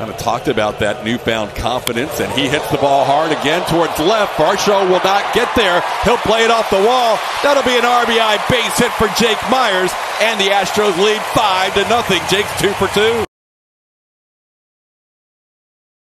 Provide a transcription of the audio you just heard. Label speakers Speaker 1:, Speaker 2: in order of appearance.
Speaker 1: Kind of talked about that newfound confidence, and he hits the ball hard again towards left. Varsho will not get there. He'll play it off the wall. That'll be an RBI base hit for Jake Meyers, and the Astros lead 5-0. Jake's 2 for 2.